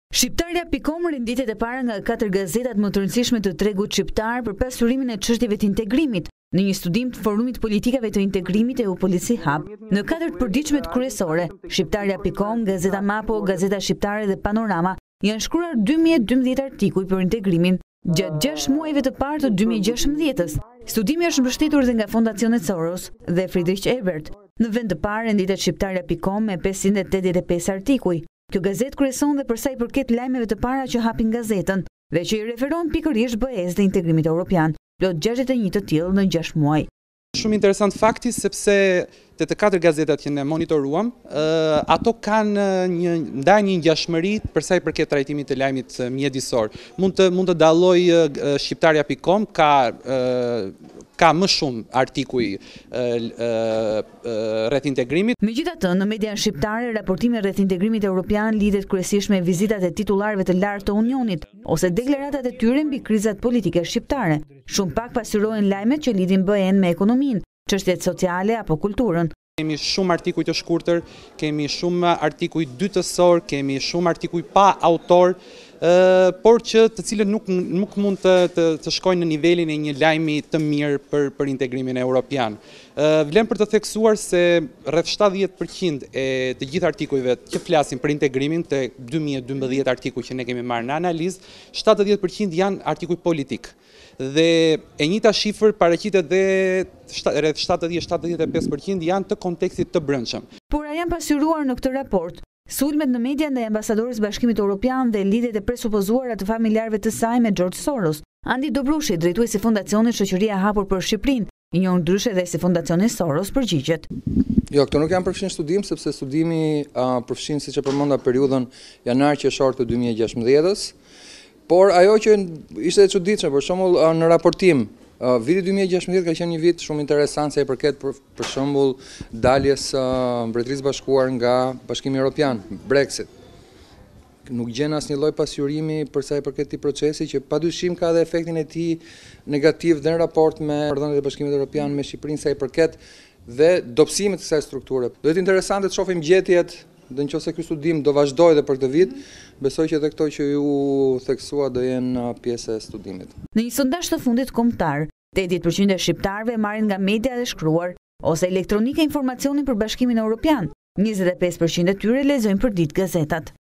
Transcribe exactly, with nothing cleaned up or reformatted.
Shqiptarja punkt com rinditet e para nga katër gazetat më të rëndësishme të tregut shqiptar për pasurimin e çështjeve të integrimit në një studim të Forumit Politikave të Integrimit e U Policy Hub. Në katër të përditshmet kryesore, Shqiptarja punkt com, Gazeta Mapo, Gazeta Shqiptare dhe Panorama janë shkruar dy mijë e dymbëdhjetë artikuj për integrimin gjatë gjashtë muajve të parë të dy mijë e gjashtëmbëdhjetës. Studimi është mbështetur dhe nga Fondacioni Soros dhe Friedrich Ebert. Në vend të parë renditet Shqiptarja punkt com me pesëqind e tetëdhjetë e pesë artikuj. Kjo gazetë kryeson dhe për sa i përket lajmeve të para që hapin gazetën dhe që i referohen pikërisht B E S dhe integrimit evropian, plot gjashtëdhjetë e një të tillë në gjashtë muaj. Shumë interesant fakti sepse tetëdhjetë e katër gazetat që ne monitoruam, uh, ato kanë një ndaj një ngjashmëri për sa i përket trajtimit të lajmit mjedisor. Mund të mund të dalloj uh, Shqiptarja punkt com ka uh, ka më shumë artikuj rreth integrimit. Megjithatë, në median shqiptare, raportimi rreth integrimit evropian lidhet kryesisht me vizitat e titullarëve të lartë të Unionit ose deklaratat e tyre mbi krizat politike shqiptare. Shumë pak pasqyrojnë lajmet që lidhin B E-n me ekonominë, çështjet sociale apo kulturën. Kemi shumë artikuj të shkurtër, kemi shumë artikuj dytësor, kemi shumë artikuj pa autor, Uh, por që të cilët nuk, nuk mund të, të, të shkojnë në nivelin e një lajmi të mirë për, për integrimin e europian. Uh, vlen për të theksuar se rreth shtatëdhjetë përqind e të gjithë artikujve që flasin për integrimin, të dy mijë e dymbëdhjetë artikuj që ne kemi marrë në analizë, shtatëdhjetë përqind janë artikuj politik. Dhe e njëjta shifër paraqitet dhe rreth shtatëdhjetë deri shtatëdhjetë e pesë përqind janë të kontekstit të brendshëm. Por a janë pasqyruar në këtë raport sulmet në media ndaj ambasadorës Bashkimit Evropian dhe lidhjet e presupozuara të familjarëve të saj me George Soros? Andi Dobrushi, drejtuesi i Fondacionit Shoqëria e Hapur për Shqipërinë, i njohur ndryshe dhe si Fondacioni Soros, përgjigjet. Jo, këto nuk janë përfshin studim, sepse studimi uh, përfshin, siç e përmenda, periudhën janar-qershor të dy mijë e gjashtëmbëdhjetës, por ajo që ishte e çuditshme, për shembull, uh, në raportim, Uh, viti dy mijë e gjashtëmbëdhjetë ka qenë një vit shumë interesant sa i përket për, për shembull daljes së uh, Mbretërisë Bashkuar nga Bashkimi Evropian, Brexit. Nuk gjen asnjë lloj pasqyrimi për sa i përket këtij procesi që padyshim ka edhe efektin e tij negativ dhe në raport me Ordonat e Bashkimit Evropian me Shqipërinë sa i përket dhe dobësimit të kësaj strukture. Do të jetë interesante të shohim gjetjet. Dhe nëse ky studim do vazhdojë edhe për këtë vit, besoj që edhe këto që ju theksua do jenë pjesë e studimit. Në një sondazh të fundit kombëtar, tetëdhjetë përqind e shqiptarëve marrin nga media e shkruar ose elektronike informacionin për Bashkimin Evropian. njëzet e pesë përqind e tyre lexojnë përditë gazetat.